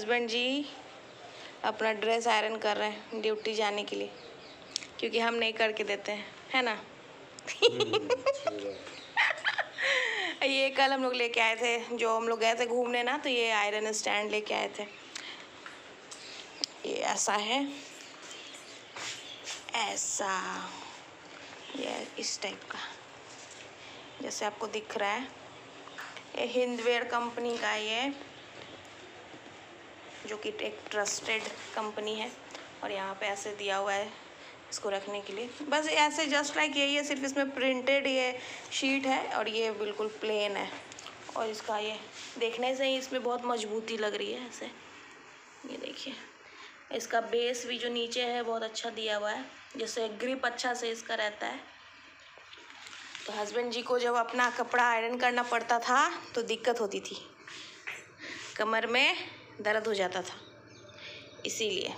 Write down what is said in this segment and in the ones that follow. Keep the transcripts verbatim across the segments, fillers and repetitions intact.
Husband जी अपना dress iron कर रहे हैं ड्यूटी जाने के लिए, क्योंकि हम नहीं करके देते हैं, है ना। ये कल हम लोग लेके आए थे, जो हम लोग गए थे घूमने ना, तो ये आयरन स्टैंड लेके आए थे। ये ऐसा है, ऐसा ये इस टाइप का जैसे आपको दिख रहा है। ये हिंदवेयर कंपनी का, ये जो कि एक ट्रस्टेड कंपनी है। और यहाँ पे ऐसे दिया हुआ है इसको रखने के लिए, बस ऐसे जस्ट लाइक यही है, सिर्फ इसमें प्रिंटेड ये शीट है और ये बिल्कुल प्लेन है। और इसका ये देखने से ही इसमें बहुत मजबूती लग रही है ऐसे। ये देखिए, इसका बेस भी जो नीचे है बहुत अच्छा दिया हुआ है, जैसे ग्रिप अच्छा से इसका रहता है। तो हस्बैंड जी को जब अपना कपड़ा आयरन करना पड़ता था तो दिक्कत होती थी, कमर में दर्द हो जाता था, इसीलिए।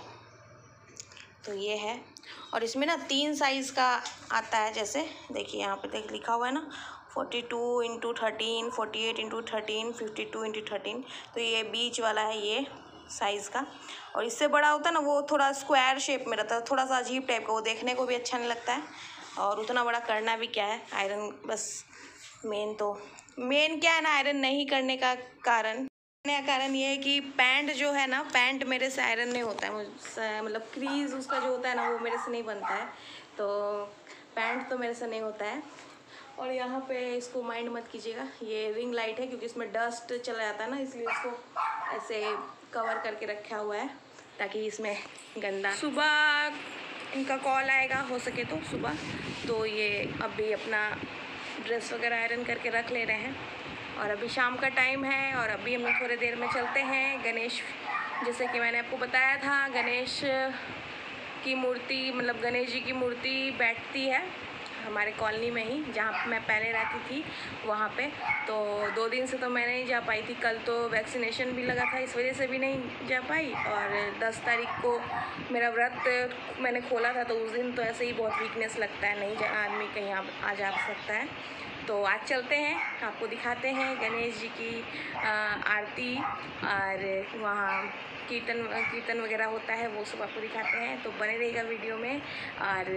तो ये है, और इसमें ना तीन साइज़ का आता है, जैसे देखिए यहाँ पे देख लिखा हुआ है ना, forty two into thirteen, forty eight into thirteen, fifty two into thirteen. तो ये बीच वाला है ये साइज़ का, और इससे बड़ा होता है ना वो थोड़ा स्क्वायर शेप में रहता है, थोड़ा सा अजीब टाइप का, वो देखने को भी अच्छा नहीं लगता है। और उतना बड़ा करना भी क्या है आयरन, बस मेन तो मेन क्या है ना आयरन नहीं करने का कारण का कारण ये है कि पैंट जो है ना, पैंट मेरे से आयरन नहीं होता है, मतलब क्रीज उसका जो होता है ना वो मेरे से नहीं बनता है, तो पैंट तो मेरे से नहीं होता है। और यहाँ पे इसको माइंड मत कीजिएगा, ये रिंग लाइट है, क्योंकि इसमें डस्ट चला जाता है ना, इसलिए इसको ऐसे कवर करके रखा हुआ है ताकि इसमें गंदा। सुबह इनका कॉल आएगा, हो सके तो सुबह, तो ये अभी अपना ड्रेस वगैरह आयरन करके रख ले रहे हैं। और अभी शाम का टाइम है, और अभी हम लोग थोड़ी देर में चलते हैं गणेश, जैसे कि मैंने आपको बताया था, गणेश की मूर्ति, मतलब गणेश जी की मूर्ति बैठती है हमारे कॉलोनी में ही, जहाँ मैं पहले रहती थी वहाँ पे। तो दो दिन से तो मैं नहीं जा पाई थी, कल तो वैक्सीनेशन भी लगा था, इस वजह से भी नहीं जा पाई। और दस तारीख को मेरा व्रत मैंने खोला था, तो उस दिन तो ऐसे ही बहुत वीकनेस लगता है, नहीं जा आदमी कहीं आ जा सकता है। तो आज चलते हैं, आपको दिखाते हैं गणेश जी की आ, आरती, और वहाँ कीर्तन कीर्तन वगैरह होता है, वो सब आपको दिखाते हैं। तो बने रहेगा वीडियो में। और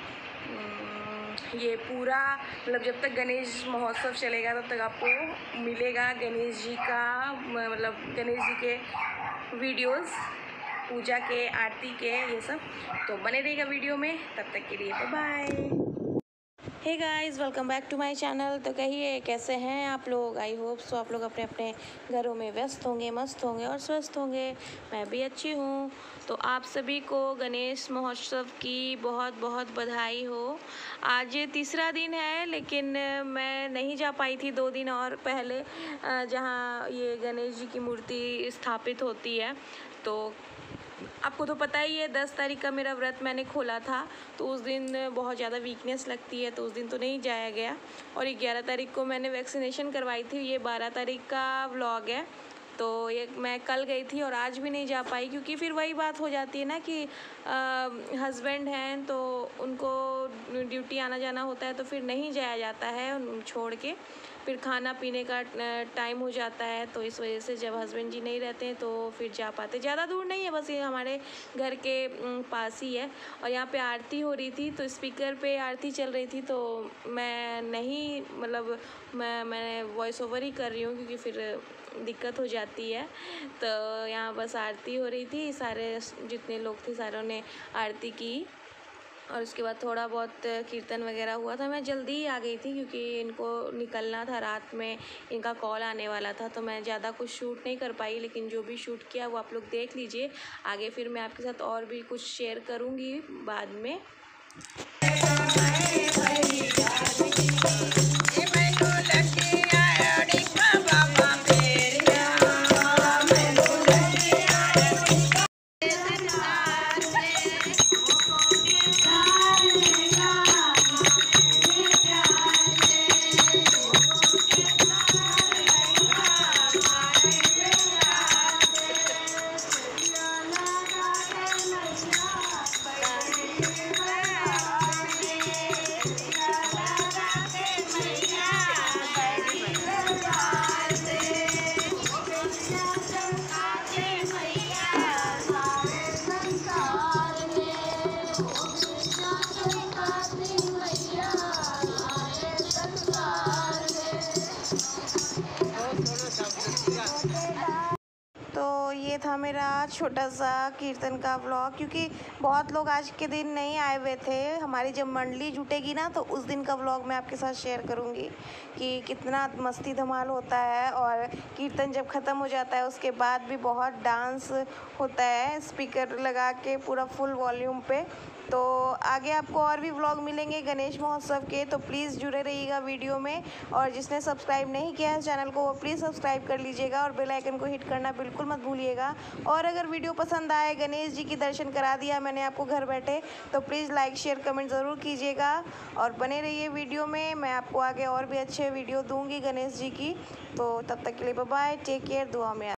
ये पूरा मतलब जब तक गणेश महोत्सव चलेगा तब तक आपको मिलेगा गणेश जी का, मतलब गणेश जी के वीडियोस, पूजा के, आरती के, ये सब। तो बने रहेगा वीडियो में, तब तक के लिए bye bye. Hey guys, welcome back to my channel. तो कहिए कैसे हैं आप लोग। आई होप सो आप लोग अपने अपने घरों में व्यस्त होंगे, मस्त होंगे और स्वस्थ होंगे। मैं भी अच्छी हूँ। तो आप सभी को गणेश महोत्सव की बहुत बहुत बधाई हो। आज ये तीसरा दिन है, लेकिन मैं नहीं जा पाई थी दो दिन और पहले, जहाँ ये गणेश जी की मूर्ति स्थापित होती है। तो आपको तो पता ही है, दस तारीख का मेरा व्रत मैंने खोला था, तो उस दिन बहुत ज़्यादा वीकनेस लगती है, तो उस दिन तो नहीं जाया गया। और ये ग्यारह तारीख को मैंने वैक्सीनेशन करवाई थी, ये बारह तारीख का व्लॉग है। तो ये मैं कल गई थी और आज भी नहीं जा पाई, क्योंकि फिर वही बात हो जाती है ना कि हस्बैंड हैं तो उनको ड्यूटी आना जाना होता है, तो फिर नहीं जाया जाता है छोड़ के, फिर खाना पीने का टाइम हो जाता है। तो इस वजह से जब हस्बैंड जी नहीं रहते हैं तो फिर जा पाते। ज़्यादा दूर नहीं है, बस ये हमारे घर के पास ही है। और यहाँ पे आरती हो रही थी, तो स्पीकर पे आरती चल रही थी, तो मैं नहीं, मतलब मैं मैं वॉइस ओवर ही कर रही हूँ, क्योंकि फिर दिक्कत हो जाती है। तो यहाँ बस आरती हो रही थी, सारे जितने लोग थे सारों ने आरती की, और उसके बाद थोड़ा बहुत कीर्तन वगैरह हुआ था। मैं जल्दी ही आ गई थी, क्योंकि इनको निकलना था, रात में इनका कॉल आने वाला था, तो मैं ज़्यादा कुछ शूट नहीं कर पाई। लेकिन जो भी शूट किया वो आप लोग देख लीजिए। आगे फिर मैं आपके साथ और भी कुछ शेयर करूँगी बाद में। तो ये था मेरा छोटा सा कीर्तन का व्लॉग, क्योंकि बहुत लोग आज के दिन नहीं आए हुए थे। हमारी जब मंडली जुटेगी ना तो उस दिन का व्लॉग मैं आपके साथ शेयर करूँगी कि कितना मस्ती धमाल होता है। और कीर्तन जब ख़त्म हो जाता है उसके बाद भी बहुत डांस होता है, स्पीकर लगा के पूरा फुल वॉल्यूम पे। तो आगे आपको और भी व्लॉग मिलेंगे गणेश महोत्सव के, तो प्लीज़ जुड़े रहिएगा वीडियो में। और जिसने सब्सक्राइब नहीं किया है चैनल को वो प्लीज़ सब्सक्राइब कर लीजिएगा और बेल आइकन को हिट करना बिल्कुल मत भूलिएगा। और अगर वीडियो पसंद आए, गणेश जी की दर्शन करा दिया मैंने आपको घर बैठे, तो प्लीज़ लाइक शेयर कमेंट ज़रूर कीजिएगा और बने रहिए वीडियो में। मैं आपको आगे और भी अच्छे वीडियो दूँगी गणेश जी की। तो तब तक के लिए बाय बाय, टेक केयर, दुआ में।